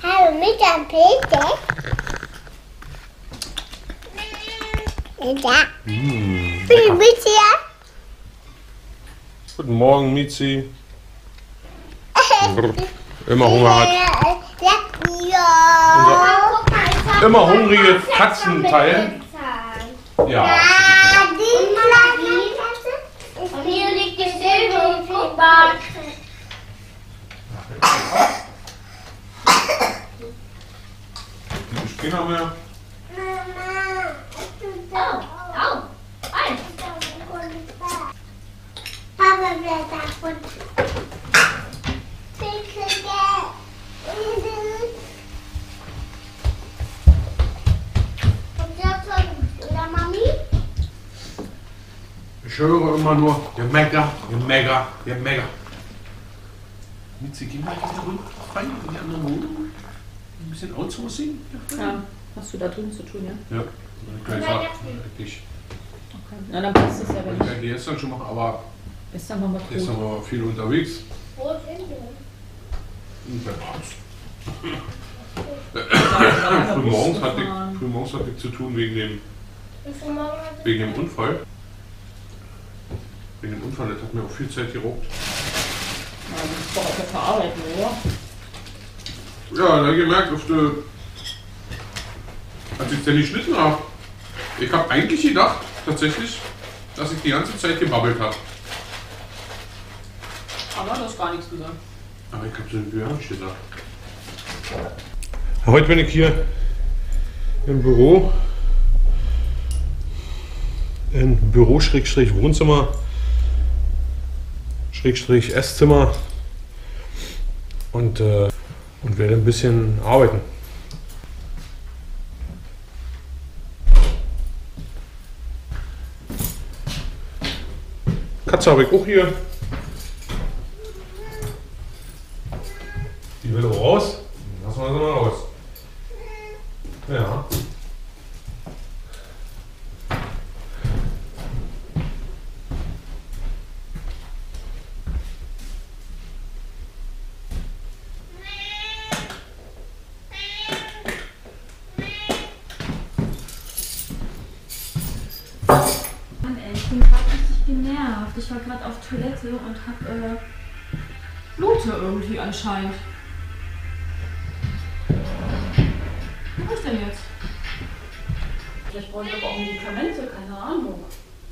Hallo, mit einem Pilze. Da. Bin ich hier? Guten Morgen, Mizi. Immer Hunger hat. Unser immer hungrige Katzenteil. Ja. Und hier liegt die Silbe und Fußball. Die Spinner mehr. Papa will davon. Oder Mami? Ich höre immer nur Gemecker, Gemecker, Gemecker. Mizi, geh mal rüber rein in die andere Wohnung. Ein bisschen Outsourcing. Ja, hast du da drüben zu tun, ja? Ja, dann kann ich sagen, eigentlich. Okay. Na, dann passt es ja, wenn Ich kann die gestern schon machen, aber ist dann nochmal gestern gut. war viel unterwegs. Wo ist Indien? Und wer war's? Ja, Frühmorgens hatte ich zu tun wegen dem Unfall. Wegen dem Unfall, das hat mir auch viel Zeit geraubt. Ja, du bist doch auf der Verarbeitung, oder? Ja, da hab ich gemerkt, als ich den geschnitten habe. Ich habe eigentlich gedacht, tatsächlich, dass ich die ganze Zeit gebabbelt habe. Aber du hast gar nichts gesagt. Aber ich habe so ein Büro nicht gesagt. Heute bin ich hier im Büro. Im Büro Schrägstrich Wohnzimmer Schrägstrich Esszimmer und werde ein bisschen arbeiten. Katze habe ich auch hier. Die will auch raus. Lassen wir sie mal raus. Ja. Mann, ey, ich bin gerade richtig genervt. Ich war gerade auf Toilette und hab Blute irgendwie anscheinend. Was mach ich denn jetzt? Vielleicht brauche ich aber auch Medikamente, keine Ahnung.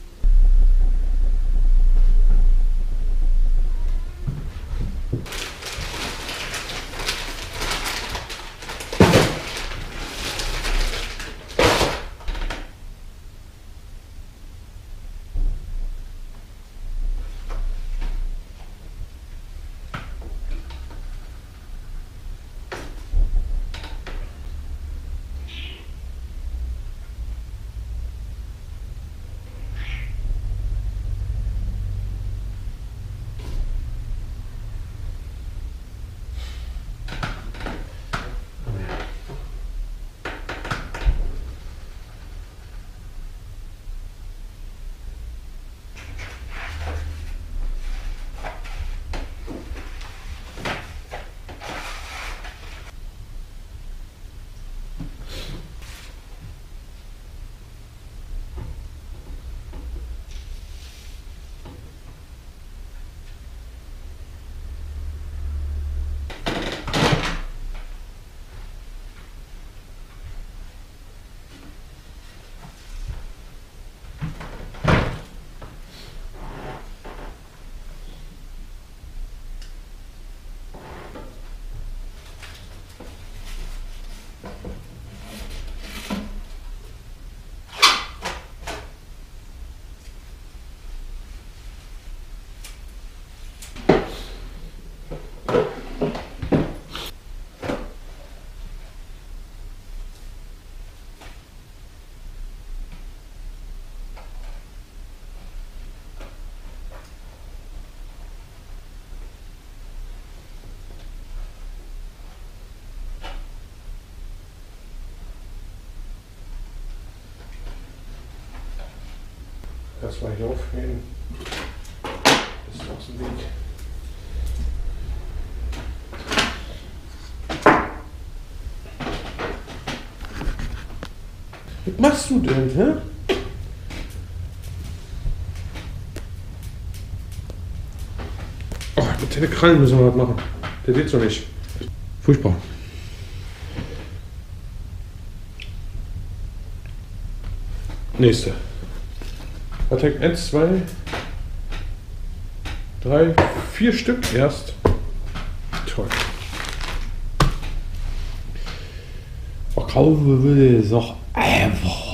Erstmal hier aufhängen. Das ist aus dem Weg. Was machst du denn, hä? Oh, mit den Krallen müssen wir was machen. Der geht so nicht. Furchtbar. Nächste. Attack 1, 2, 3, 4 Stück erst. Toll. Verkaufen will ich doch einfach.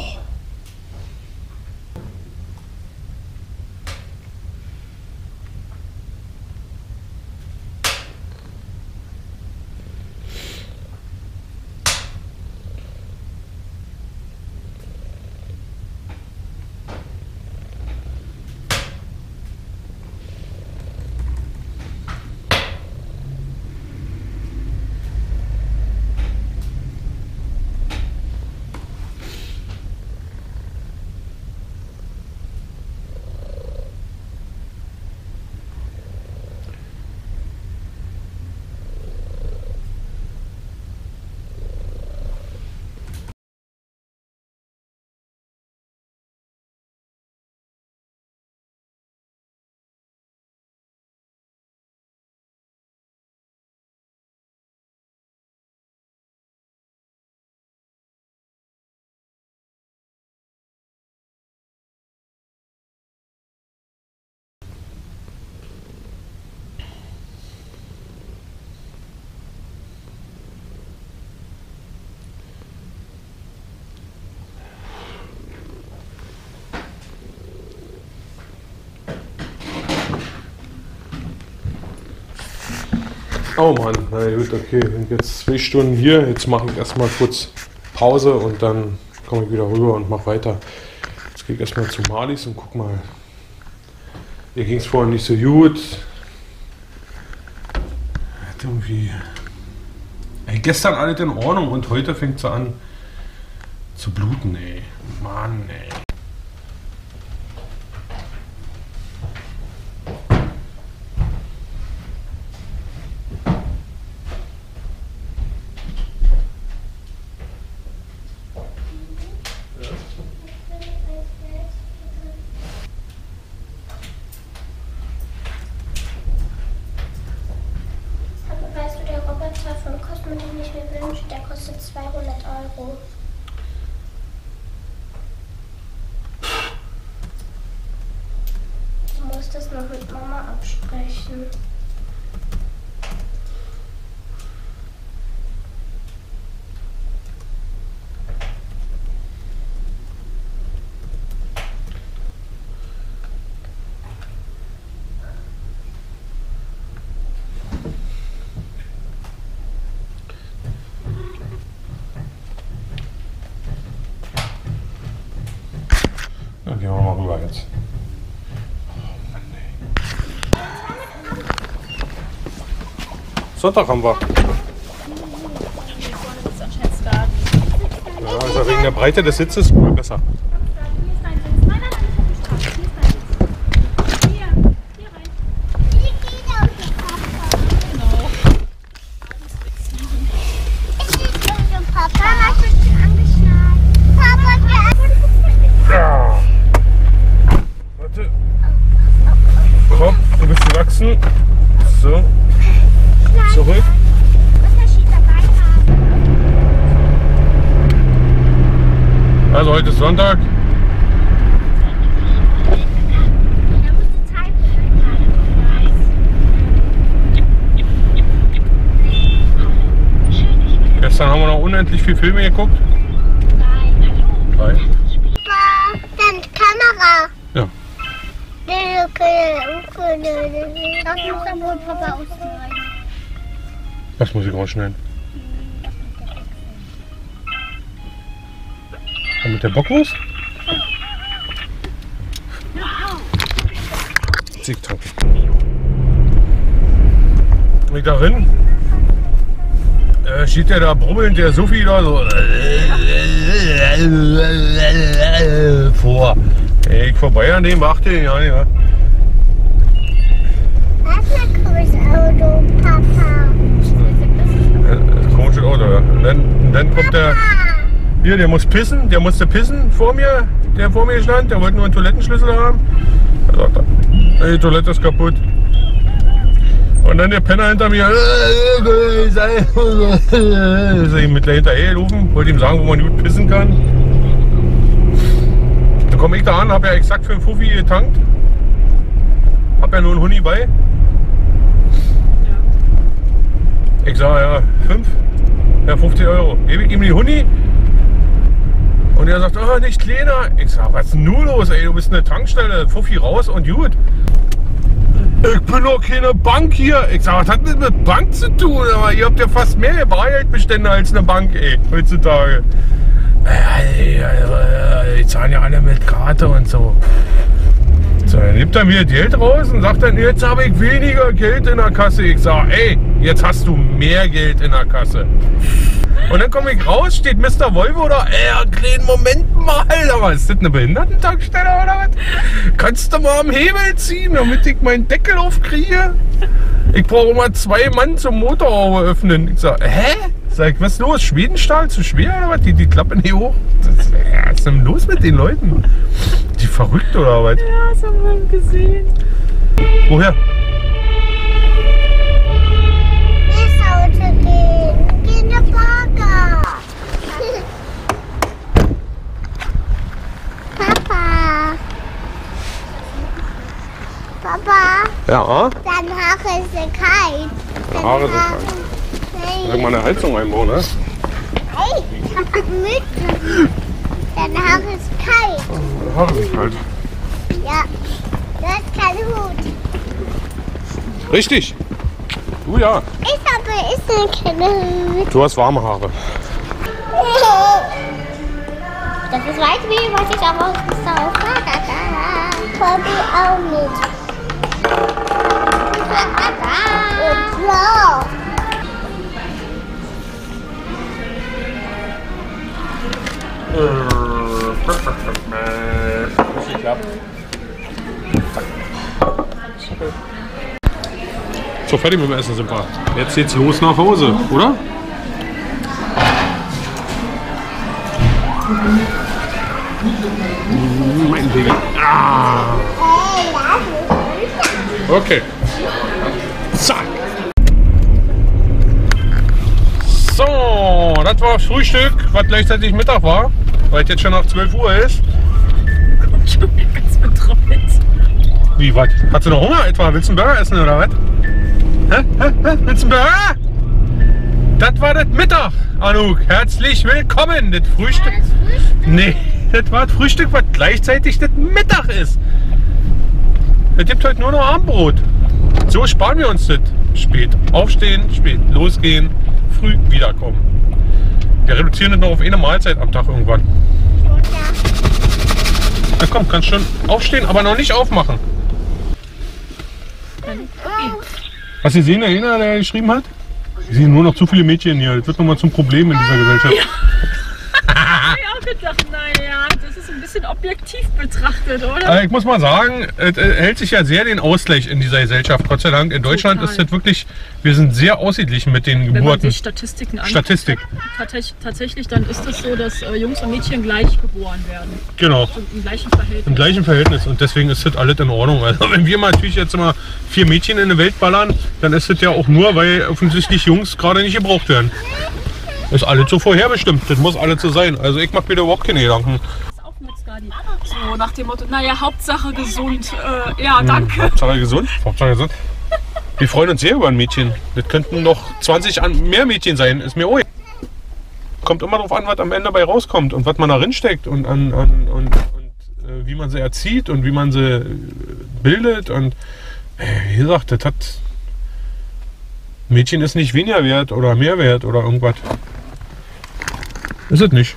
Oh Mann, na gut, okay, bin jetzt 2 Stunden hier. Jetzt mache ich erstmal kurz Pause und dann komme ich wieder rüber und mache weiter. Jetzt gehe ich erstmal zu Marlies und guck mal. Ihr ging es vorhin nicht so gut. Hat irgendwie. Ey, gestern alles in Ordnung und heute fängt sie an zu bluten, ey. Mann, ey. Von Cosmo, den ich mir wünsche, der kostet 200 Euro. Ich muss das noch mit Mama absprechen. Dann gehen wir mal rüber jetzt. Oh Mann, ey. Sonntag haben wir. Ja, also wegen der Breite des Sitzes wohl besser. Komm, du bist gewachsen. So. Zurück. Also heute ist Sonntag. Gestern haben wir noch unendlich viele Filme geguckt. 3. Dann Kamera. Ja. Das muss dann wohl Papa ausschneiden. Was muss ich rausschneiden? Und mit der Bockwurst? Zickzack. Und darin steht der da brubbelnd, der Sophie da so vor. Ich vorbei an dem, achte ihn ja nicht. Was ist ein komisches Auto, Papa? Das ist ein komisches Auto, ja. Und dann kommt der. Hier, der muss pissen, der musste pissen vor mir, der vor mir stand, der wollte nur einen Toilettenschlüssel haben. Er sagt, ey, die Toilette ist kaputt. Und dann der Penner hinter mir, ist ihm mit hinterher gerufen, wollte ihm sagen, wo man gut pissen kann. Dann komme ich da an, habe ja exakt für einen Fuffi getankt. Hab ja nur einen Huni bei. Ich sage ja 50 Euro. Gebe ich ihm die Huni. Und er sagt, oh, nicht kleiner. Ich sag, was ist denn nun los, ey? Du bist eine Tankstelle, Fuffi raus und gut. Ich bin doch keine Bank hier. Ich sag, was hat das mit Bank zu tun? Aber ihr habt ja fast mehr Bargeldbestände als eine Bank, ey, heutzutage. Die zahlen ja alle mit Karte und so. So, er nimmt dann wieder Geld raus und sagt dann, jetzt habe ich weniger Geld in der Kasse. Ich sag, ey, jetzt hast du mehr Geld in der Kasse. Und dann komme ich raus, steht Mr. Volvo da, ey, kleinen Moment mal, aber ist das eine Behindertentankstelle oder was? Kannst du mal am Hebel ziehen, damit ich meinen Deckel aufkriege? Ich brauche mal 2 Mann zum Motorhaube öffnen. Ich sag, hä? Sag ich, was ist los? Schwedenstahl zu schwer oder was? Die klappen nicht hoch. Was ist denn los mit den Leuten? Die verrückt oder was? Ja, das haben wir gesehen. Woher? Papa, Ja, dein Haar ist kalt. deine Haare sind kalt. Sag mal eine Heizung einbauen, ne? Hey, mit. Dein Haar ist kalt. Meine Haare sind kalt. Ja, du hast keinen Hut. Richtig. Du ja. Ich habe keinen Hut. Du hast warme Haare. Das ist weit wie, was ich aber aus dem Sofa. Tobi auch mit. Und blau. So, fertig mit dem Essen sind wir. Jetzt geht's los nach Hause, oder? Mein Baby. Ah. Okay. Zack. So, das war Frühstück, was gleichzeitig Mittag war, weil es jetzt schon nach 12 Uhr ist. Kommt schon wieder ganz betroffen. Wie, was? Hast du noch Hunger etwa? Willst du einen Burger essen oder was? Hä? Willst du einen Burger? Das war das Mittag, Anouk. Herzlich willkommen. Das Frühstück. Nee, das war das Frühstück, was gleichzeitig das Mittag ist. Es gibt heute nur noch Abendbrot. So sparen wir uns das. Spät aufstehen, spät losgehen, früh wiederkommen. Wir reduzieren das noch auf eine Mahlzeit am Tag irgendwann. Na komm, kannst schon aufstehen, aber noch nicht aufmachen. Hast du gesehen, der einer, der geschrieben hat? Wir sehen nur noch zu viele Mädchen hier. Das wird nochmal zum Problem in dieser Gesellschaft. Ja. Ich habe auch gedacht, naja, das ist ein bisschen objektiv betrachtet, oder? Also ich muss mal sagen, es hält sich ja sehr den Ausgleich in dieser Gesellschaft. Gott sei Dank. In Deutschland Total. ist das wirklich, wir sind sehr ausgeglichen mit den Wenn man Geburten. sich Statistiken anschaut, Statistik. tatsächlich, dann ist es so, dass Jungs und Mädchen gleich geboren werden. Genau. So im gleichen Verhältnis. Im gleichen Verhältnis und deswegen ist das alles in Ordnung. Also wenn wir mal natürlich jetzt mal 4 Mädchen in die Welt ballern, dann ist das ja auch nur, weil offensichtlich Jungs gerade nicht gebraucht werden. Ist alles so vorherbestimmt, das muss alles so sein. Also ich mache mir da überhaupt keine Gedanken. Auch mit Skadi. So nach dem Motto, naja, Hauptsache gesund. Ja, danke. Hauptsache gesund. Hauptsache gesund. Wir freuen uns sehr über ein Mädchen. Das könnten noch 20 mehr Mädchen sein, ist mir ruhig. Kommt immer darauf an, was am Ende bei rauskommt und was man darin steckt und wie man sie erzieht und wie man sie bildet. Und wie gesagt, das hat. Mädchen ist nicht weniger wert oder mehr wert oder irgendwas. Ist es nicht.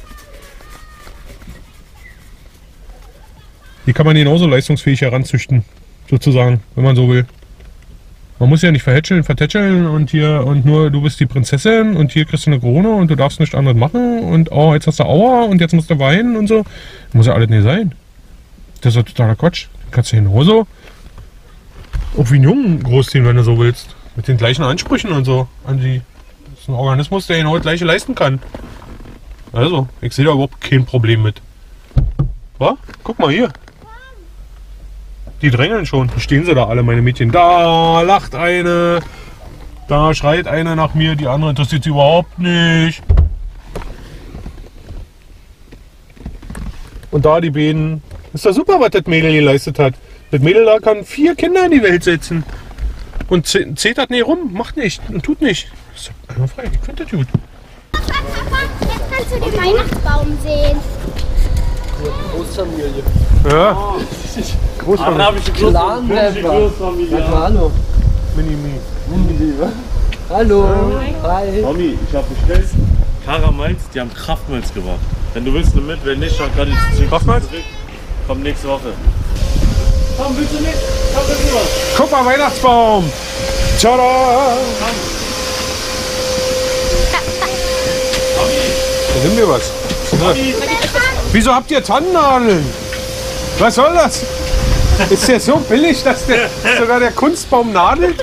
Die kann man genauso leistungsfähig heranzüchten, sozusagen, wenn man so will. Man muss ja nicht vertätscheln und hier und nur du bist die Prinzessin und hier kriegst du eine Krone und du darfst nichts anderes machen und oh, jetzt hast du Aua und jetzt musst du weinen und so. Das muss ja alles nicht sein. Das ist ja totaler Quatsch. Du kannst ja genauso auch wie einen Jungen großziehen, wenn du so willst. Mit den gleichen Ansprüchen und so an die. Das ist ein Organismus, der genau das Gleiche leisten kann. Also, ich sehe da überhaupt kein Problem mit. Was? Guck mal hier. Die drängeln schon. Stehen sie da alle, meine Mädchen. Da lacht eine. Da schreit eine nach mir. Die andere interessiert sie überhaupt nicht. Und da die beiden. Ist doch super, was das Mädel geleistet hat. Das Mädel da kann 4 Kinder in die Welt setzen. Und zetert nicht rum. Macht nicht und tut nicht. Ist doch einwandfrei. Ich finde das gut. Papa, jetzt kannst du den Weihnachtsbaum sehen. Großfamilie. Ja. Arabische Großfamilie. Hallo. Mini-Mi. Hallo. Hi. Mami, ich habe bestellt Karamalz, die haben Kraftmalz gebracht. Wenn du willst, nimm mit, wenn nicht, dann kann ich es Kraftmalz? Komm nächste Woche. Komm, willst du mit? Komm, willst du was? Guck mal, Weihnachtsbaum. Tada. Nimm dir was. Wieso habt ihr Tannennadeln? Was soll das? Ist der so billig, dass sogar der Kunstbaum nadelt?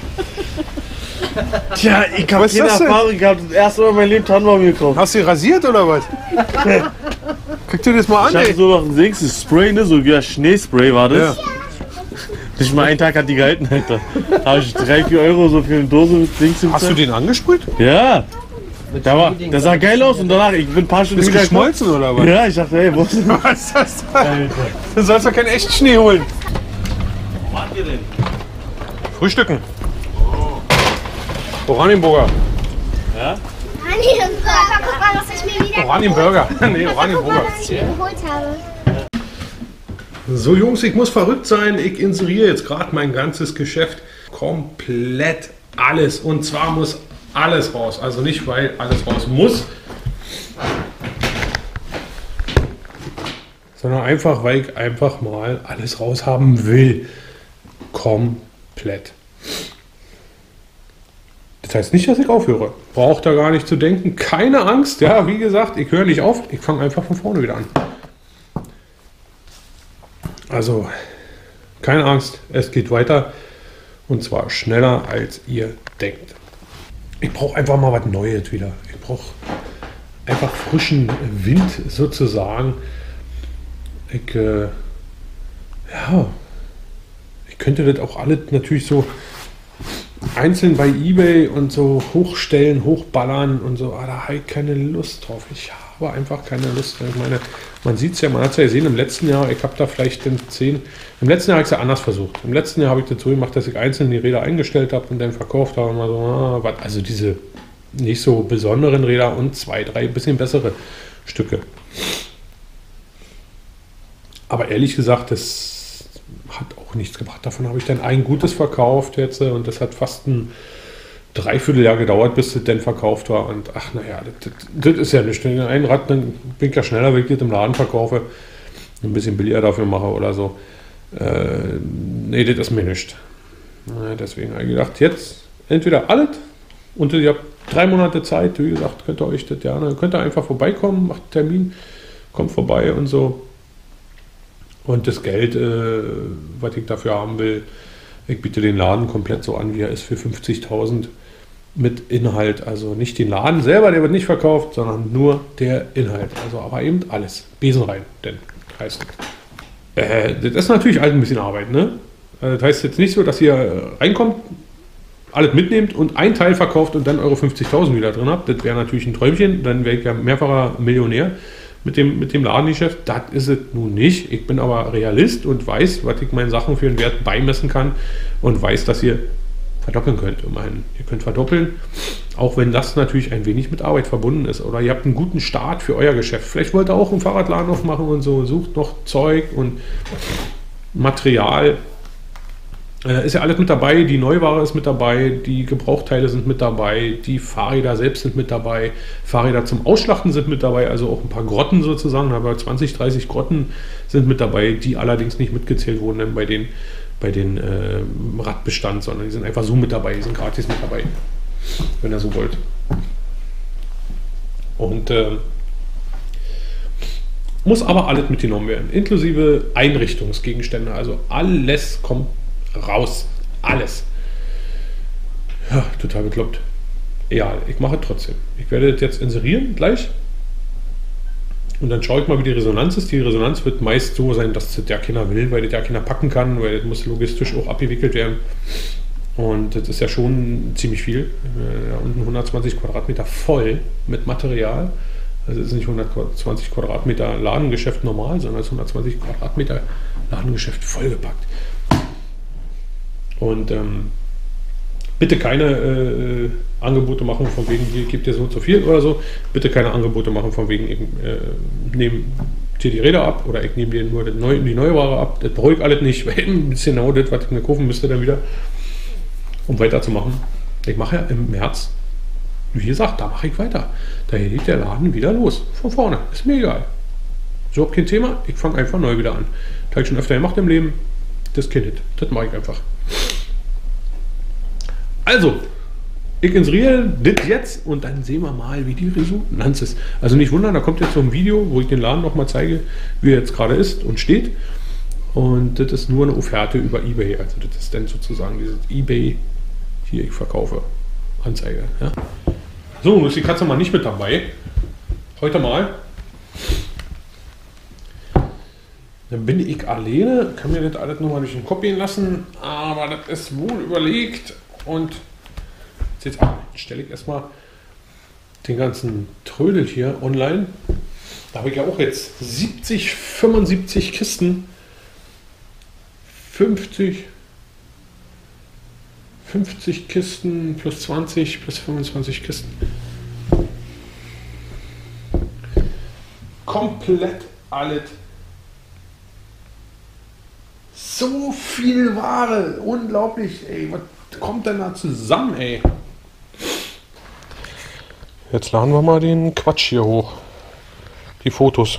Tja, ich habe keine Erfahrung gehabt. Das erste Mal in meinem Leben Tannenbaum gekauft. Hast du ihn rasiert oder was? Guck dir das mal an, Ich hatte ey. so noch ein Dings, das Spray, ne? So ja, Schneespray war das. Ja. Nicht mal einen Tag hat die gehalten, Alter. Da habe ich 3-4 Euro so für eine Dose mit Dings Hast du den angesprüht? Ja. Der sah geil aus und danach, ich bin ein paar Stunden Bist wieder geschmolzen oder was? Ja, ich dachte, hey, wo ist denn Was ist das? Du sollst doch keinen echten Schnee holen. was macht ihr denn? Frühstücken. Oranienburger. Ja? Papa, guck mal, was ich mir wieder Oranienburger. Nee, Oranienburger. was ich mir geholt habe. So Jungs, ich muss verrückt sein. Ich inseriere jetzt gerade mein ganzes Geschäft. Komplett alles. Und zwar muss alles raus. Also nicht, weil alles raus muss, sondern einfach, weil ich einfach mal alles raus haben will. Komplett. Das heißt nicht, dass ich aufhöre. Braucht da gar nicht zu denken. Keine Angst. Ja, wie gesagt, ich höre nicht auf. Ich fange einfach von vorne wieder an. Also, keine Angst. Es geht weiter. Und zwar schneller, als ihr denkt. Ich brauche einfach mal was Neues wieder. Ich brauche einfach frischen Wind sozusagen. Ich könnte das auch alles natürlich so einzeln bei eBay und so hochstellen, hochballern und so. Aber da habe ich keine Lust drauf. Ich habe einfach keine Lust. Ich meine, man sieht es ja, man hat es ja gesehen im letzten Jahr. Ich habe da vielleicht im letzten Jahr habe ich es ja anders versucht. Im letzten Jahr habe ich das so gemacht, dass ich einzeln die Räder eingestellt habe und dann verkauft habe. Mal so, also diese nicht so besonderen Räder und 2, 3 bisschen bessere Stücke. Aber ehrlich gesagt, das hat auch nichts gebracht. Davon habe ich dann ein gutes verkauft jetzt und das hat fast ein Dreivierteljahr gedauert, bis das dann verkauft war. Und ach naja, das ist ja nichts. Wenn ein Rad, dann bin ich ja schneller, wenn ich das im Laden verkaufe, ein bisschen billiger dafür mache oder so. Nee, das ist mir nicht. Deswegen habe ich gedacht, jetzt entweder alles und ihr habt 3 Monate Zeit, wie gesagt, könnt ihr euch das gerne, könnt ihr einfach vorbeikommen, macht einen Termin, kommt vorbei und so. Und das Geld, was ich dafür haben will, ich biete den Laden komplett so an, wie er ist, für 50.000 mit Inhalt. Also nicht den Laden selber, der wird nicht verkauft, sondern nur der Inhalt. Also aber eben alles. Besen rein, denn heißt das ist natürlich halt ein bisschen Arbeit, ne? Das heißt jetzt nicht so, dass ihr reinkommt, alles mitnehmt und ein Teil verkauft und dann eure 50.000 wieder drin habt. Das wäre natürlich ein Träumchen, dann wäre ich ja mehrfacher Millionär mit dem Ladengeschäft. Das ist es nun nicht. Ich bin aber Realist und weiß, was ich meinen Sachen für einen Wert beimessen kann und weiß, dass ihr verdoppeln könnt. Immerhin. Ihr könnt verdoppeln, auch wenn das natürlich ein wenig mit Arbeit verbunden ist. Oder ihr habt einen guten Start für euer Geschäft. Vielleicht wollt ihr auch einen Fahrradladen aufmachen und so. Sucht noch Zeug und Material. Ist ja alles mit dabei, die Neuware ist mit dabei, die Gebrauchteile sind mit dabei, die Fahrräder selbst sind mit dabei, Fahrräder zum Ausschlachten sind mit dabei, also auch ein paar Grotten sozusagen, aber 20, 30 Grotten sind mit dabei, die allerdings nicht mitgezählt wurden bei den Radbestand, sondern die sind einfach so mit dabei, die sind gratis mit dabei, wenn ihr so wollt. Und muss aber alles mitgenommen werden, inklusive Einrichtungsgegenstände, also alles kommt raus. Alles. Ja, total bekloppt. Egal, ich mache es trotzdem. Ich werde das jetzt inserieren gleich. Und dann schaue ich mal, wie die Resonanz ist. Die Resonanz wird meist so sein, dass das ja keiner will, weil das ja keiner packen kann, weil das muss logistisch auch abgewickelt werden. Und das ist ja schon ziemlich viel. Da unten 120 Quadratmeter voll mit Material. Also es ist nicht 120 Quadratmeter Ladengeschäft normal, sondern es ist 120 Quadratmeter Ladengeschäft vollgepackt. Und bitte keine Angebote machen von wegen, hier gibt ihr so und so viel oder so. Bitte keine Angebote machen von wegen, nehmen dir die Räder ab oder ich nehme dir nur die neue Ware ab. Das brauche ich alles nicht, weil ein bisschen genau das, was ich mir kaufen müsste, dann wieder, um weiterzumachen. Ich mache ja im März, wie gesagt, da mache ich weiter. Da geht der Laden wieder los, von vorne. Ist mir egal. So, kein Thema, ich fange einfach neu wieder an. Das habe ich schon öfter gemacht im Leben. Das kennt it. Das mache ich einfach. Also, ich inseriere das jetzt und dann sehen wir mal, wie die Resonanz ist. Also nicht wundern, da kommt jetzt so ein Video, wo ich den Laden nochmal zeige, wie er jetzt gerade ist und steht. Und das ist nur eine Offerte über eBay. Also das ist dann sozusagen dieses eBay, hier ich verkaufe, Anzeige. Ja. So, nun ist die Katze mal nicht mit dabei. Heute mal. Dann bin ich alleine, kann mir das alles nochmal durch den Kopf gehen lassen, aber das ist wohl überlegt. Und jetzt stelle ich erstmal den ganzen Trödel hier online. Da habe ich ja auch jetzt 75 Kisten. 50 Kisten plus 20 plus 25 Kisten. Komplett alles. So viel Ware. Unglaublich, ey. Was kommt denn da zusammen, ey? Jetzt laden wir mal den Quatsch hier hoch. Die Fotos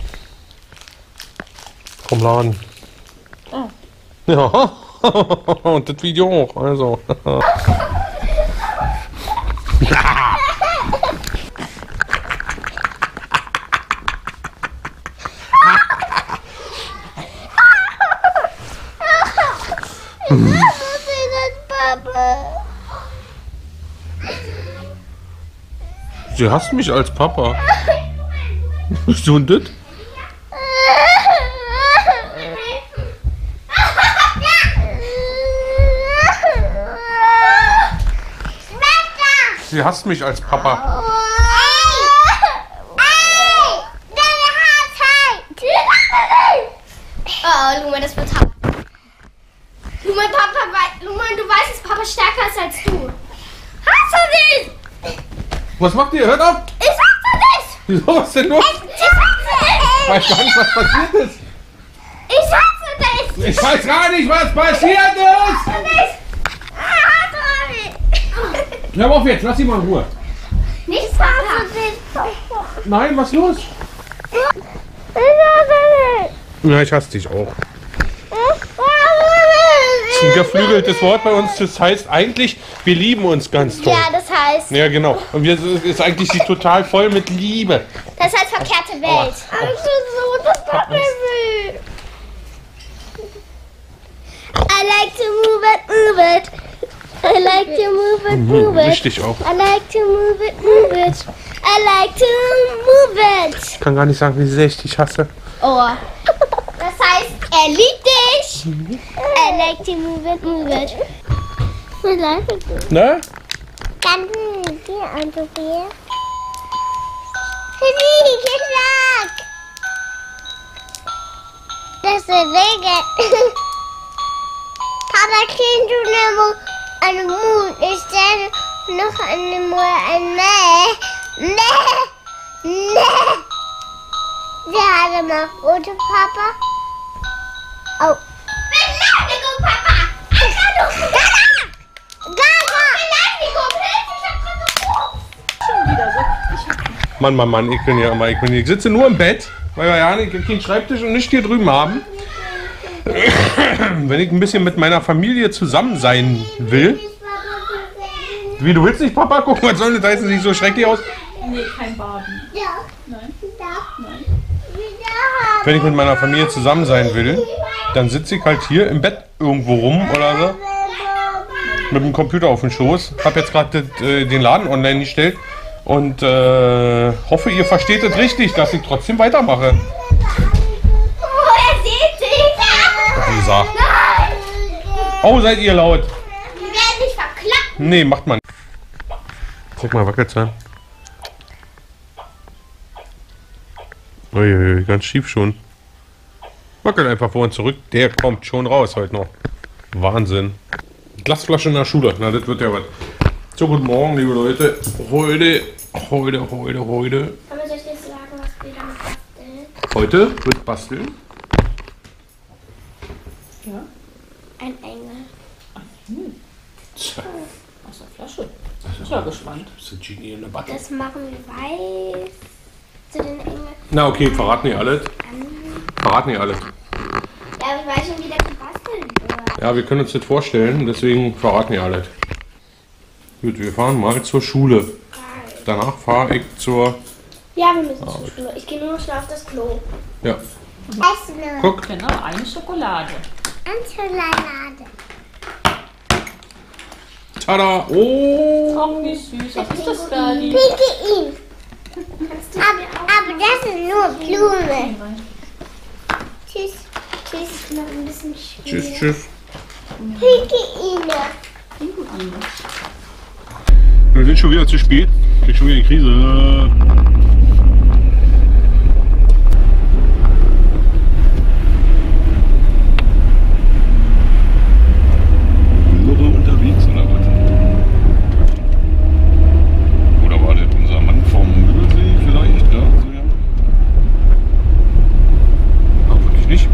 vom Laden. Oh. Ja, und das Video auch. Also. Sie hasst mich als Papa. Bist du und das? Sie hasst mich als Papa. Oh, Luman, das wird hart. Luman, du weißt, dass Papa stärker ist als du. Hast du nicht? Was macht ihr? Hört auf! Ich hasse dich! Wieso? Was denn los? Ich hasse dich! Ich weiß gar nicht, was passiert ist. Ich hasse dich! Ich weiß gar nicht, was passiert ist! Hör auf jetzt, lass sie mal in Ruhe. Nicht hasse dich! Nein, was ist los? Ich hasse dich! Ja, ich hasse dich auch. Das ist ein geflügeltes Wort bei uns, das heißt eigentlich, wir lieben uns ganz toll. Ja, das heißt. Ja, genau. Und wir ist eigentlich total voll mit Liebe. Das heißt verkehrte Welt. Alles so, das tut mir weh. I like to move it. I like to move it. Richtig auch. I like to move it. I like to move it. Ich kann gar nicht sagen, wie sehr ich dich hasse. Oh. Das heißt, er liebt dich. I like to move it. I like it. Ne? Dann die andere hier. Gesagt. Das ist Wege. Papa, kannst du eine Mut? Ich stelle noch eine Nee. Wir haben noch rote Papa. Oh. Beleidigung, Papa! Beleidigung! Mann, ich bin ja immer, ich sitze nur im Bett, weil wir ja nicht keinen Schreibtisch und nicht hier drüben haben. Wenn ich ein bisschen mit meiner Familie zusammen sein will. Wie, du willst nicht Papa gucken? Was soll das heißen? Sieht so schrecklich aus? Nee, kein Barbie. Ja. Nein. Nein. Wenn ich mit meiner Familie zusammen sein will, dann sitze ich halt hier im Bett irgendwo rum oder so. Mit dem Computer auf dem Schoß. Hab jetzt gerade den Laden online gestellt. Und hoffe, ihr versteht es richtig, dass ich trotzdem weitermache. Oh, er sieht dich. Wie gesagt. Nein. Oh, seid ihr laut. Wir werden dich verklappen. Nee, macht man. Zeig mal, Wackelzahn. Uiuiui, ganz schief schon. Wackelt einfach vor und zurück. Der kommt schon raus heute noch. Wahnsinn. Glasflasche in der Schule. Na, das wird ja was. So, guten Morgen, liebe Leute. Heute. Aber soll ich jetzt sagen, was wir damit basteln? Heute wird basteln. Ja, Ein Engel. aus der Flasche. Ich bin ja gespannt. Das ist Genie in der Backe. Das machen wir weiß. Zu den Engel. Na, okay, verrat nicht alles. Verrat nicht alles. Ja, aber ich weiß schon, wie das gebastelt wird. Ja, wir können uns das vorstellen, deswegen verraten nicht alles. Gut, wir fahren mal zur Schule. Danach fahre ich zur... Ja, wir müssen zur Schule. Ich gehe nur noch schnell auf das Klo. Ja, Essen. guck. Genau, eine Schokolade. Schokolade. Tada! Oh! Oh, wie süß. Was ist das, Berli? Pinke ihn. Aber das ist nur Blume. Tschüss. Tschüss. Noch ein bisschen schwierig. Tschüss, tschüss. Pinguine. Wir sind schon wieder zu spät. Ich krieg schon wieder die Krise. Unterwegs oder was? Oder war das unser Mann vom Mühlsee vielleicht? Ja, so, ja. Aber wirklich nicht.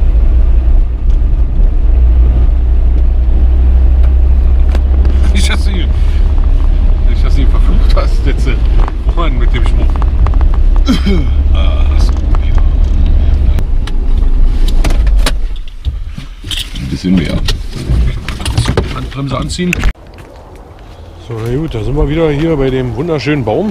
Nicht, dass du ihn verflucht hast jetzt. Vorhin mit dem Spruch. Achso, ja. Ein bisschen mehr. Handbremse anziehen. So, na gut, da sind wir wieder hier bei dem wunderschönen Baum.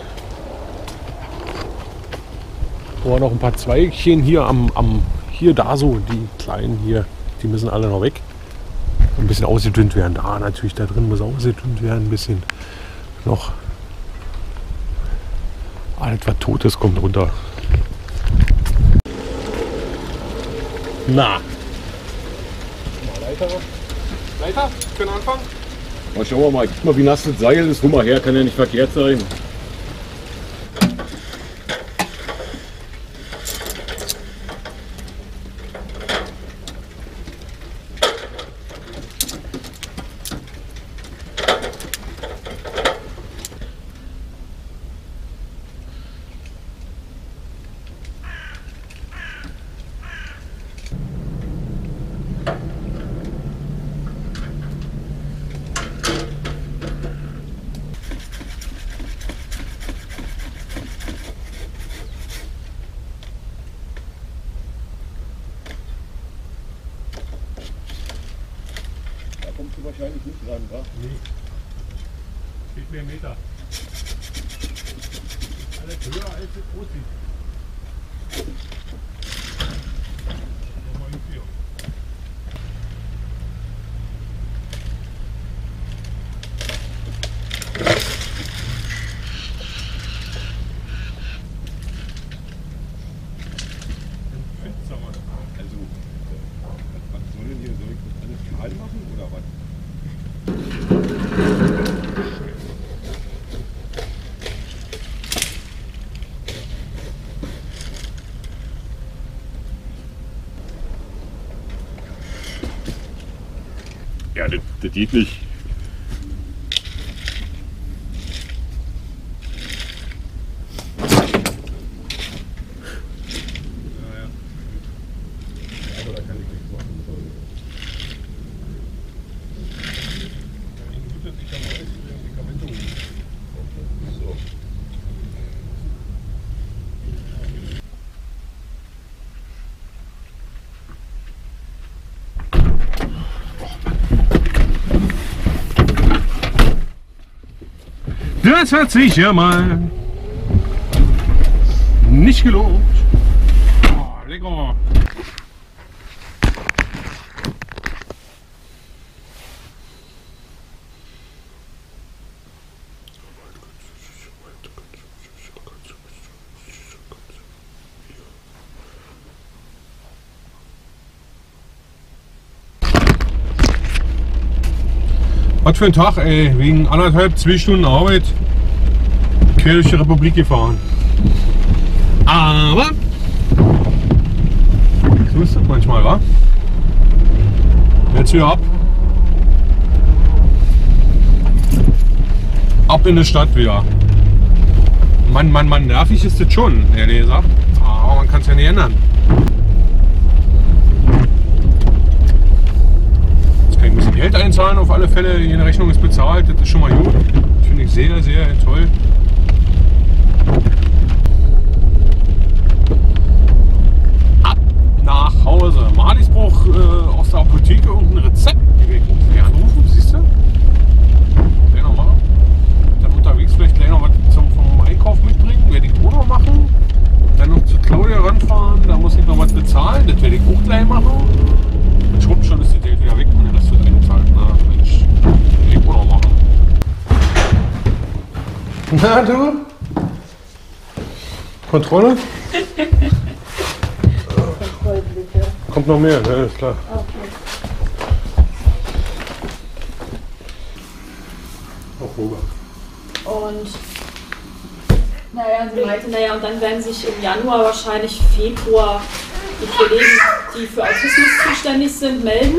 Wo noch ein paar Zweigchen hier hier da so, die kleinen hier, die müssen alle noch weg. Ein bisschen ausgedünnt werden. Da natürlich, da drin muss ausgedünnt werden, ein bisschen noch. Alles was Totes kommt runter. Na. Leiter, können wir anfangen? Oh, schauen wir mal, guck mal, wie nass das Seil ist. Hol mal her, kann ja nicht verkehrt sein. Kommst du wahrscheinlich nicht ran, wa? Nee. Steht mir 1 Meter. Alles höher als es aussieht. Nochmal hier. Also, was soll denn hier? Soll ich das alles kahl machen oder was? Ja, das geht nicht. Das hat sich ja mal nicht gelohnt. Oh, lecker. Was für ein Tag, ey. Wegen 1,5, 2 Stunden Arbeit quer durch die Republik gefahren. Aber so ist das manchmal, wa? Jetzt wieder ab. Ab in die Stadt wieder. Mann, nervig ist das schon, ehrlich gesagt. Aber man kann es ja nicht ändern. Jetzt kann ich ein bisschen Geld einzahlen, auf alle Fälle. Die Rechnung ist bezahlt, das ist schon mal gut. Das finde ich sehr, sehr toll. Ab nach Hause. Marlies braucht aus der Apotheke irgendein Rezept. Die anrufen, siehst du? Gleich noch machen. Dann unterwegs vielleicht gleich noch was vom Einkauf mitbringen. Werde ich auch noch machen. Dann noch zu Claudia ranfahren. Da muss ich noch was bezahlen. Das werde ich auch gleich machen. Schwupp, schon ist das Geld wieder weg und der Rest wird eingezahlt. Na, Mensch. Werde ich auch noch machen. Na du? Kontrolle? Kommt noch mehr, ne? Ist klar. Auch rüber. Und naja, sie meinte, naja, und dann werden sich im Januar, wahrscheinlich Februar, die Kollegen, die für Autismus zuständig sind, melden.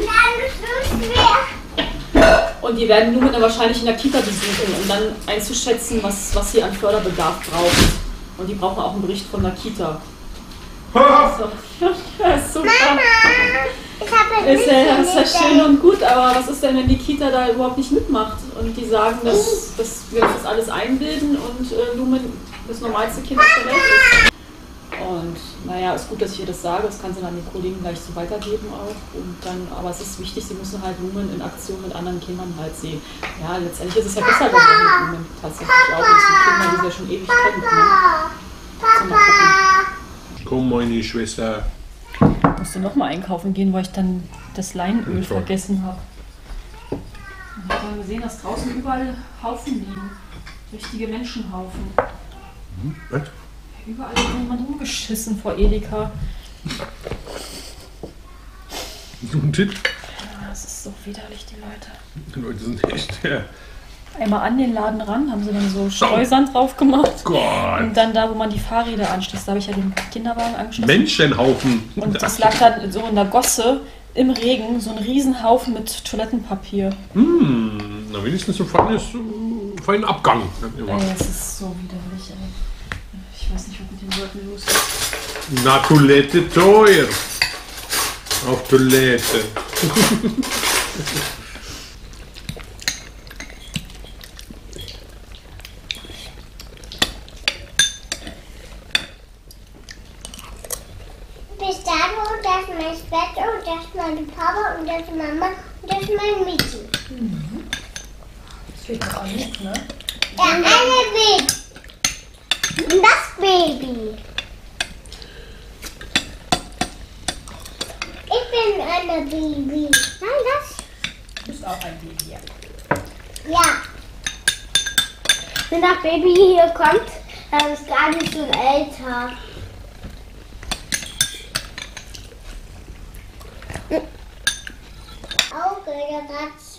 Und die werden Lumen dann wahrscheinlich in der Kita besuchen, um dann einzuschätzen, was sie an Förderbedarf braucht. Und die brauchen auch einen Bericht von der Kita. Also, ja, ist super. Ist ja schön und gut, aber was ist denn, wenn die Kita da überhaupt nicht mitmacht und die sagen, dass wir uns das alles einbilden und Lumen das normalste Kind auf der Welt ist? Und naja, ist gut, dass ich ihr das sage, das kann sie dann den Kollegen gleich so weitergeben auch. Und dann, aber es ist wichtig, sie müssen halt Lumen in Aktion mit anderen Kindern halt sehen. Ja, letztendlich ist es ja besser geworden mit Lumen tatsächlich auch, als die Kinder, die sie ja schon ewig kennen. Ne? So, mal gucken. Komm, meine Schwester. Ich musste nochmal einkaufen gehen, weil ich dann das Leinöl vergessen habe. Ich habe gesehen, dass draußen überall Haufen liegen. Richtige Menschenhaufen. Was? Überall hat jemand rumgeschissen vor Edeka. Und das? Ja, das ist so widerlich, die Leute. Die Leute sind echt, ja. Einmal an den Laden ran, haben sie dann so Streusand drauf gemacht. Gott. Und dann da, wo man die Fahrräder anschließt, da habe ich ja den Kinderwagen angeschlossen. Menschenhaufen. Und das lag dann so in der Gosse im Regen, so ein Riesenhaufen mit Toilettenpapier. Na wenigstens so feinen Abgang. Ey, es ist so widerlich, ey. Ich weiß nicht, was mit den Leuten los ist. Na, Toilette teuer. Auf Toilette. Bis dahin, und das ist mein Schwester, und das ist meine Papa, und das ist Mama, und das ist mein Mädchen. Das fehlt doch alles, ne? Ja, eine Baby. Und das Baby. Ich bin eine Baby. Nein, das. Du bist auch ein Baby. Ja. Wenn das Baby hier kommt, dann ist gar nicht so älter. Auge, der Ratz.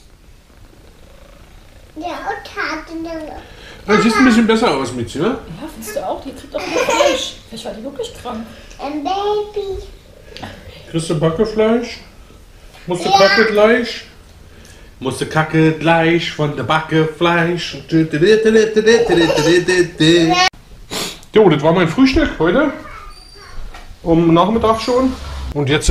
Der Otter. Das sieht ein bisschen besser aus, Mitzi, ne? Ja, findest du auch? Die kriegt auch mehr Fleisch. Vielleicht war die wirklich krank. Ein Baby. Kriegst du Backefleisch? Musst du Kacke gleich? Musst du Kacke gleich von der Backefleisch. Jo, das war mein Frühstück heute. Um Nachmittag schon. Und jetzt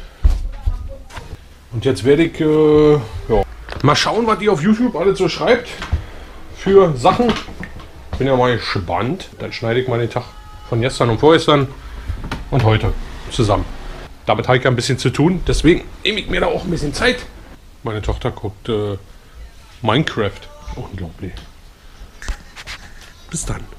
werde ich ja, mal schauen, was die auf YouTube alles so schreibt. Für Sachen. Bin ja mal gespannt. Dann schneide ich mal den Tag von gestern und vorgestern und heute zusammen. Damit habe ich ja ein bisschen zu tun, deswegen nehme ich mir da auch ein bisschen Zeit. Meine Tochter guckt Minecraft. Unglaublich. Bis dann.